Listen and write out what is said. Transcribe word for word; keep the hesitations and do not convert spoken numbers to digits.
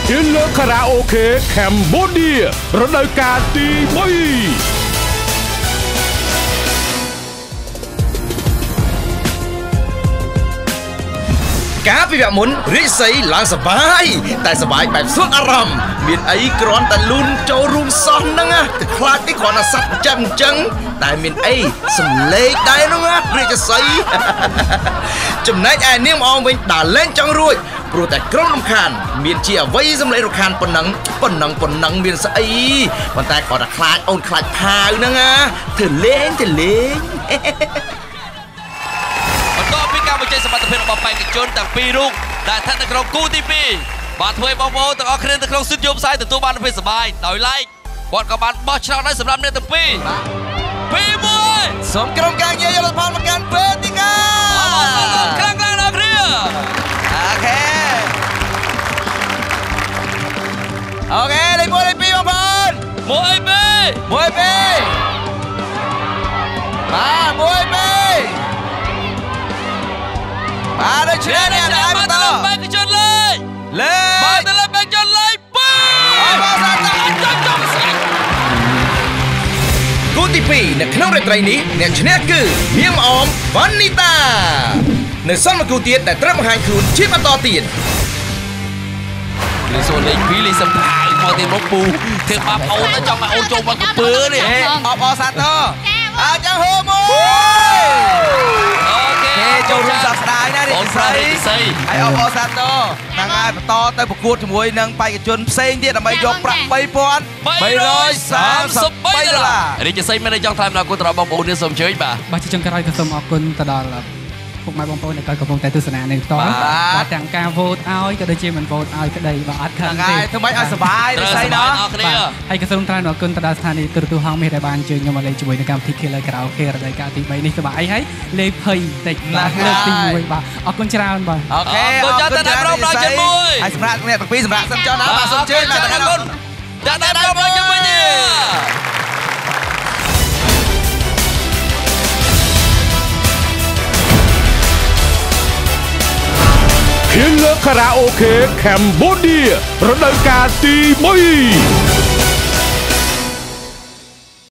Killer Karaoke Cambodia រដូវកាលទីមួយការពិភាក្សាមុនរិះស័យឡើងសបាយតែសបាយបែបស្រួលអារម្មណ៍មានអីគ្រាន់តែលូនចូលរួមសោះហ្នឹងណាតែខ្លាចនេះគ្រាន់តែសັດចាំអញ្ចឹងតែមានអីសំលេងដែរហ្នឹងណារិះស័យចំណែកឯនាងអងវិញដើរលេងចង់រួចព្រោះតែក្រុមរំខានមានជាអ្វីសំលេងរំខានប៉ុណ្ណឹងប៉ុណ្ណឹងប៉ុណ្ណឹងមានស្អីប៉ុន្តែគាត់តែខ្លាចអូនខ្លាចផាវហ្នឹងណាធ្វើលេងទៅលេងបន្តពីការបញ្ចេញសមត្ថភាពរបស់បេក្ខជនទាំងពីររូបដែលស្ថិតនៅក្នុងគូទីពីរបាទធ្វើឲ្យបងប្អូនទាំងអស់គ្នានៅក្នុងសិទ្ធិយោផ្សាយទទួលបានភាពសប្បាយដោយ like គាត់ក៏បានបោះឆ្នោតដែរសម្រាប់អ្នកទាំងពីរពីមួយសូមក្រុមការងារយកលទ្ធផលមកកាន់វេទិកាខ្លាំងខ្លាំងដល់គ្នាអូខេអូខេលេខមួយលេខពីរបងប្អូនមួយពីរមួយពីរបាទមួយពីរបាទដូចជានេះដែរបន្តបេក្ខជនលេខលេខបាទទៅលើបេក្ខជនលេខពីរអរបាទអាចចង់ចង់ស្អាតគូទីពីរនៅក្នុងរាត្រីនេះអ្នកឈ្នះគឺនាងអមវ៉ានីតានៅសល់មួយគូទៀតដែលត្រូវបង្ហាញខ្លួនជាបន្តទៀតលេខសូលេខពីរលេខសំផាយមកទៀតមកពូធ្វើបាបអូនទៅចង់ឲ្យអូនចូលមកកពើនេះអបអសាទរអញ្ចឹងហូមួយអូខេចូលរួមសោកស្ដាយណានេះស្រីហើយអបអសាទរហ្នឹងហើយបន្តទៅប្រកួតជាមួយនឹងបេក្ខជនផ្សេងទៀតដើម្បីយកប្រាក់បីពាន់បីរយសាមសិបបីដុល្លាររាជសីមានចង់ថ្លែងអំណរគុណទៅដល់បងប្អូននេះសូមអញ្ជើញបាទបាទជាចុងក្រោយក៏សូមអរគុណទៅដល់ពុកម៉ែបងប្អូនដែលកំពុងតែទស្សនានេះតបាទទាំងការវោតឲ្យក៏ដូចជាមិនវោតឲ្យក្តីបាទអត់ខឹងទេធ្វើម៉េចឲ្យសុបាយរិស័យណោះហើយក៏សូមថ្លែងអរគុណទៅដល់ស្ថានីយ៍ទូរទស្សន៍ហងមាសដែលបានអញ្ជើញខ្ញុំមកលេងជាមួយនឹងកម្មវិធី Killer Karaoke រដូវកាលទីបីនេះសប្បាយហើយលេខភ័យតិចបាទលើកទីមួយបាទអរគុណច្រើនបាទអូខេអរគុណចាស់តែប្រមដល់ជាមួយហើយសម្រាប់អ្នកទាំងពីរសម្រាប់សិនចុះណាបាទសូមអញ្ជើញបាទអរគុណតែតែប្រមដល់ជាមួយនេះ Killer Karaoke Cambodia រដូវកាលទីមួយ